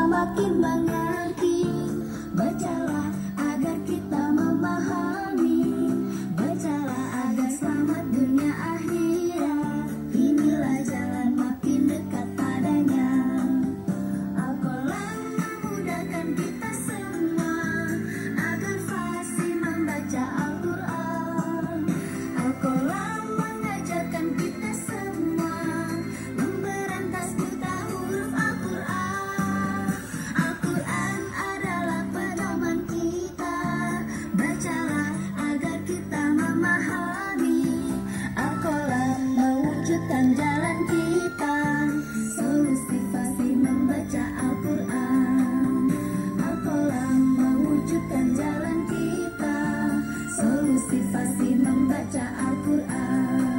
makin mengerti. Bacalah agar kita memahami, bacalah agar selamat dunia akhirat. Inilah jalan makin dekat padanya. Al-Quran memudahkan kita semua agar fasih membaca Al-Quran. Al-Quran mengajarkan kita semua memberantas buta huruf Al-Quran. Al-Quran adalah pedoman kita, bacalah agar kita memahami. Al-Quran mewujudkan jalan kita, solusi fasih membaca Al-Quran. Al-Quran mewujudkan jalan kita, solusi fasih membaca Al-Quran.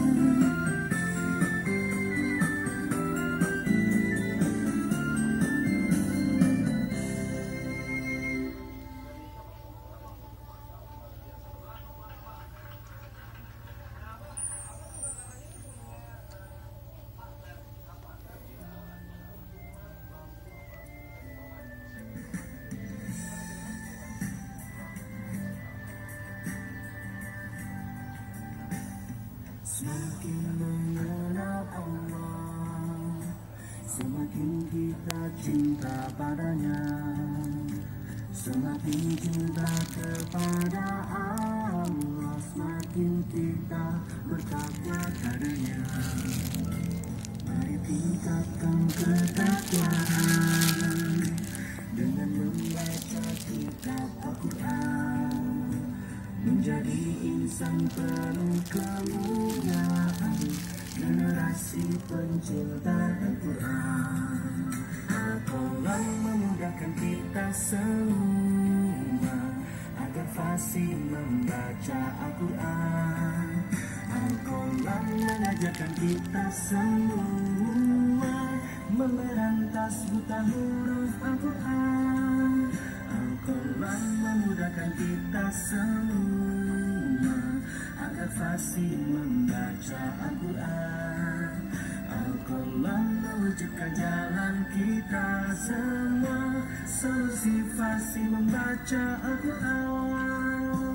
Semakin mengenal Allah, semakin kita cinta padanya, semakin cinta kepada Allah, semakin kita bertakwa padanya. Mari tingkatkan ketakwaan dengan membaca kitab Al-Quran, menjadi insan penuh kemuliaan, generasi pencinta Al-Quran. Al-Quran memudahkan kita semua agar fasih membaca Al-Quran. Al-Quran mengajarkan kita semua memberantas buta huruf Al-Quran. Al-Quran memudahkan kita semua agar fasih membaca Al-Quran. Al-Quran mewujudkan jalan kita semua, solusi fasih membaca Al-Quran.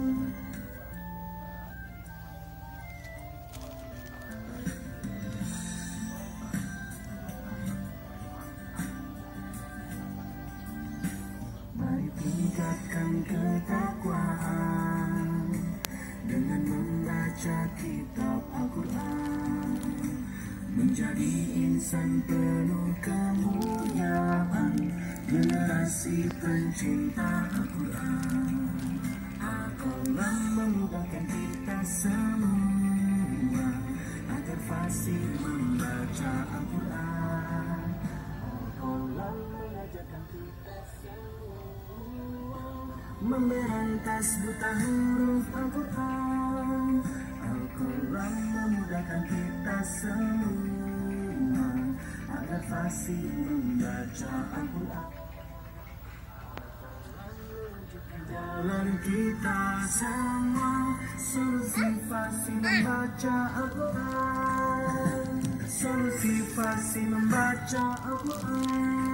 Mari tingkatkan ketakwaan dengan membaca kitab Al-Quran, menjadi insan penuh kemuliaan, generasi pencinta Al-Quran. Al-Quran memudahkan kita semua agar fasih membaca Al-Quran. Al-Quran mengajarkan kita semua memberantas buta huruf Al-Quran. Al-Quran memudahkan kita semua agar fasih membaca Al-Quran. Jalan kita semua, solusi fasih membaca Al-Quran, solusi fasih membaca Al-Quran.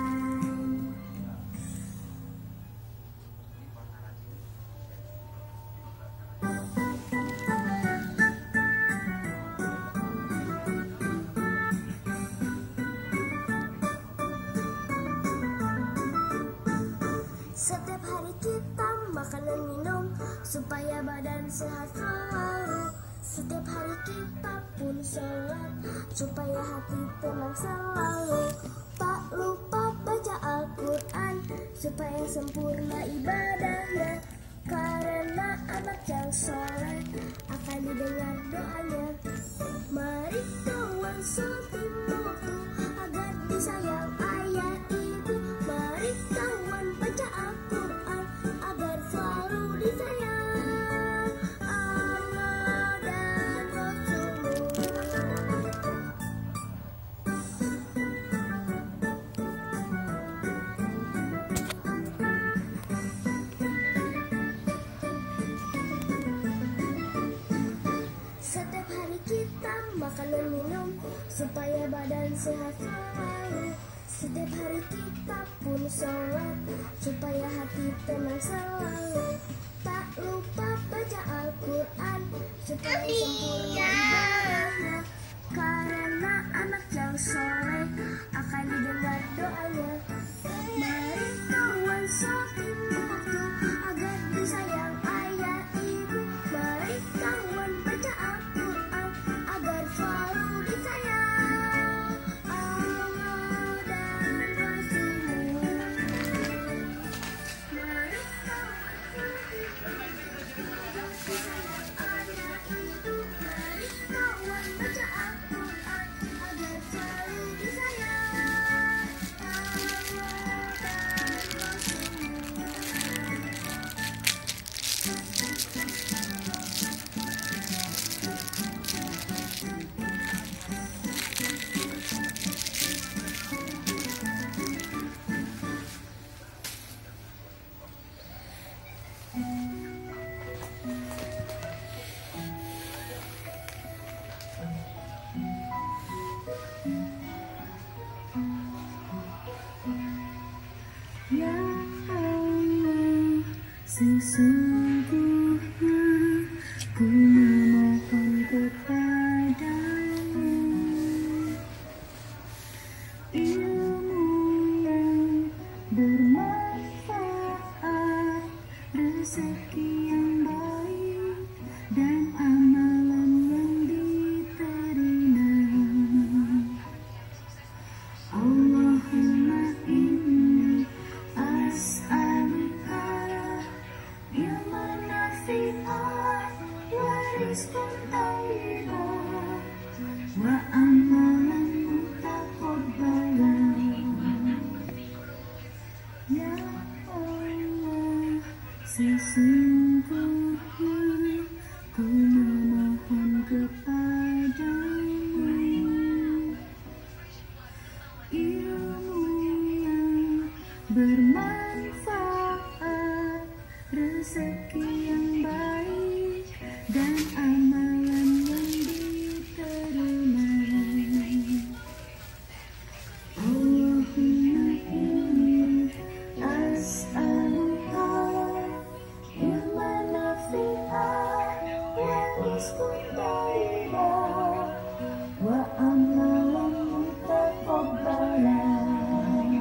Setiap hari kita makan dan minum supaya badan sehat selalu. Setiap hari kita pun sholat supaya hati tenang selalu. Tak lupa baca Al-Quran supaya sempurna ibadahnya. Karena anak yang soleh akan didengar doanya. Mari kawan setimu agar disayang ayah ibu. Mari kawan baca Al-Quran agar selalu disayang Allah dan Rasulullah. Setiap hari kita makan dan minum supaya badan sehat selalu. Setiap hari kita pun sholat supaya hati tenang selalu. Tak lupa baca Al-Quran supaya sempurna ibadahnya. Karena anak yang soleh akan didengar doanya. Mari kawan sholat waktu agar disayang ayah ibu. Mari kawan baca Al-Quran agar selalu disayang Allah dan Rasulullah. Mari kawan disayang ayah ibu. Mari kawan baca Al-Quran agar selalu disayang Allah dan Rasulullah. Ya Allah, sesungguhnya ku memohon kepadamu ilmu yang bermanfaat, rezeki yang baik, dan amalan yang diterima. Allahumma inni as'aluka ilman nafi'an wa rizqan thayyiban wa amalan mutaqabbalan. Ya Allah, sesungguhnya ku memohon kepadamu ilmu yang bermanfaat, rezeki yang baik, dan amalan yang diterima. Allahumma inni as'aluka ilman nafi'an wa rizqan thayyiban wa amalan mutaqabbalan.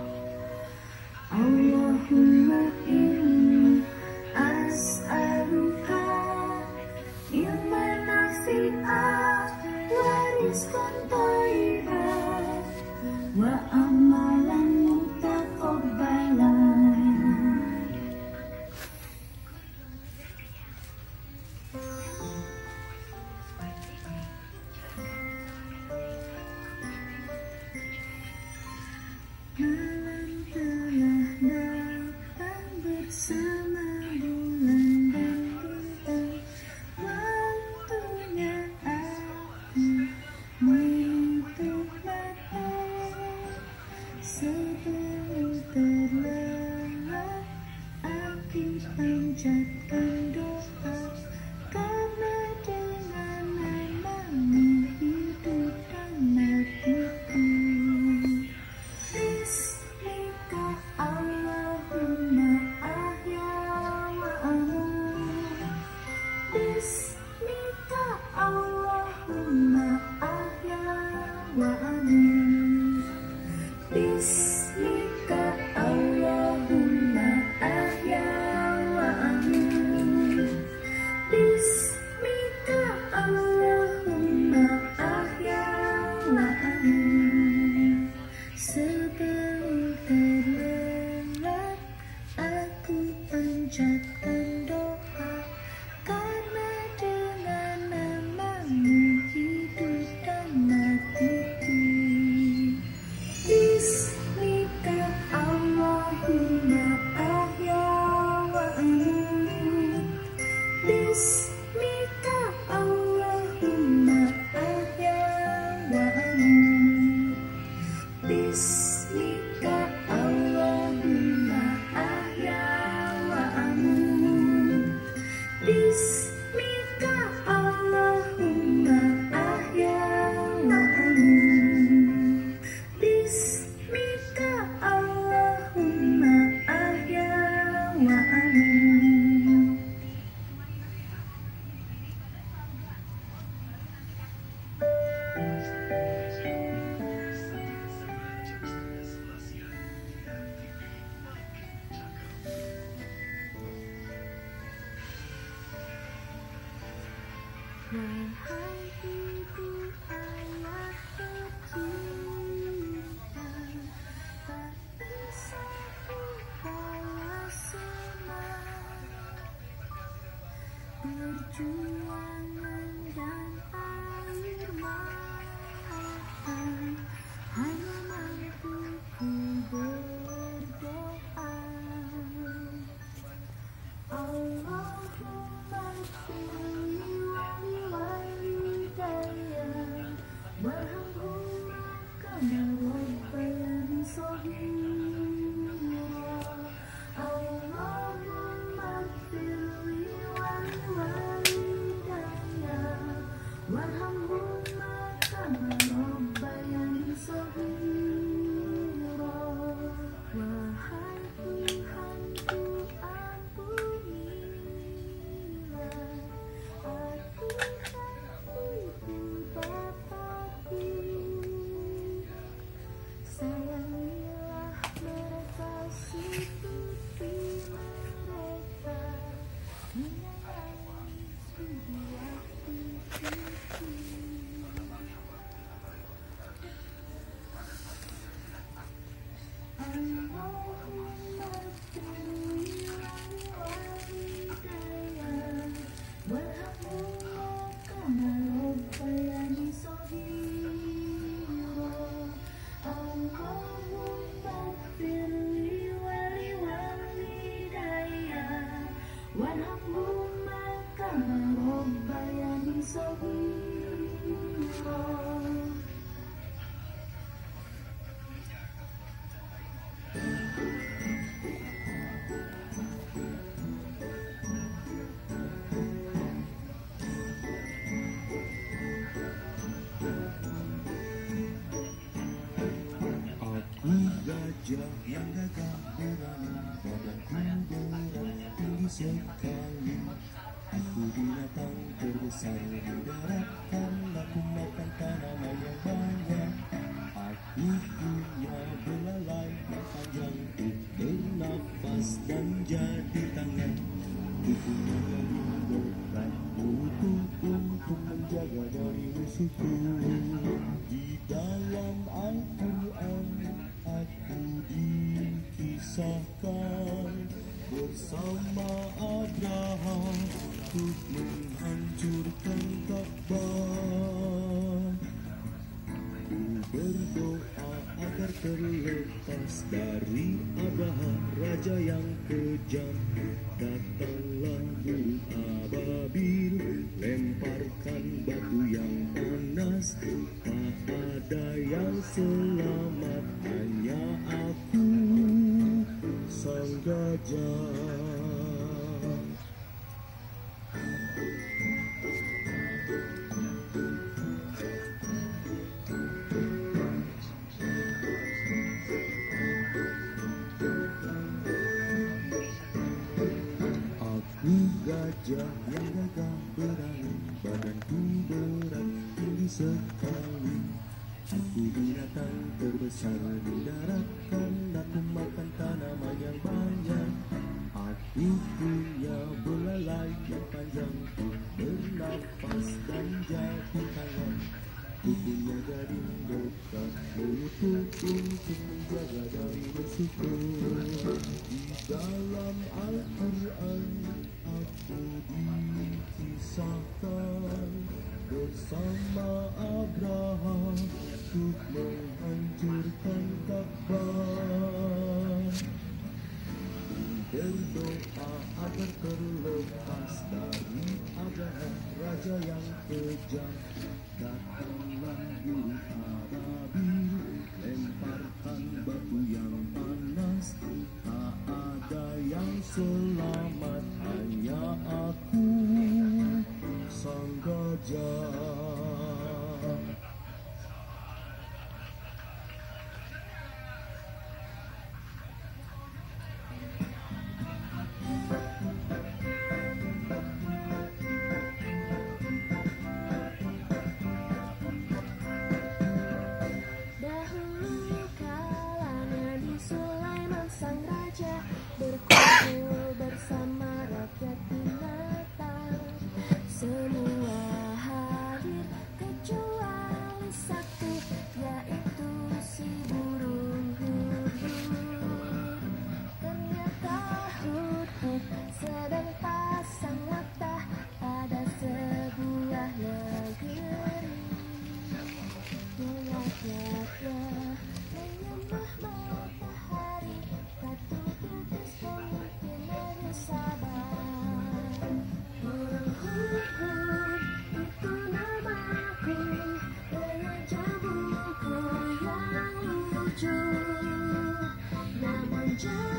Allahumma inni as'aluka ilman nafi'an wa rizqan thayyiban wa amalan mutaqabbalan. Malam telah datang bersama bulan dan bintang. Waktunya aku menutup mata sebelum terlelap. Aku panjatkan doa karena dengan namamu hidup dan matiku. Bismika Allahumma ahya wa amut. Bismika Allahumma ahya wa amut. Bismika Allahumma ahya wa amut. Bismika Allahumma ahya wa amut. Sebelum terlelap aku panjatkan doa karena dengan namamu hidup dan matiku. Bismika Allahumma ahya wa amut. Bismika Allahumma ahya wa amut. Bismika Allahumma ahya wa amut. Bismika Allahumma ahya wa amut. Bismika Wahai ibu ayah tercinta, tak bisa ku balas semua perjuangan dan air mata, hanya mampu ku berdoa. Allahumma firli wali walidayya warhamhuma kama rabbayani shaghira. Allahumma firli wali walidayya warhamhuma kama rabbayani shaghira. Wahai Tuhanku, ampunilah aku dan ibu bapakku. Sayangilah mereka, sikuti mereka, menyayangi kedua cucuku. Allahumma firli wali walidayya warhamhuma kama rabbayani shaghira. Allahumma firli wali walidayya warhamhuma kama rabbayani shaghira. Aku gajah yang gagah berani, badanku berat tinggi sekali. Aku binatang terbesar di darat karena aku makan tanaman yang banyak. Aku punya belalai yang panjang untuk bernafas dan jadi tangan. Aku punya gading berat untuk menjaga dari musuhku. Di dalam Al-Quran aku dikisahkan bersama Abraham untuk menghancurkan Ka'bah. Ku berdoa agar terlepas dari Abraham, raja yang kejam. Datanglah burung ababil, lemparkan batu yang panas. Tak ada yang selamat, hanya aku, sang gajah. Aku gajah yang gagah berani, badanku berat tinggi sekali. Aku binatang terbesar di darat karena aku makan tanaman yang banyak. Aku punya belalai yang panjang untuk bernafas dan jadi tangan. Aku punya gading dekat mulutku untuk menjaga dari musuhku. Di dalam Al-Quran aku dikisahkan bersama Abraham untuk menghancurkan Ka'bah. Berdoa agar terlepas dari Abraham, raja yang kejam. Datanglah burung ababil, lemparkan batu yang panas. Tak ada yang selamat, hanya aku, sang gajah. Jangan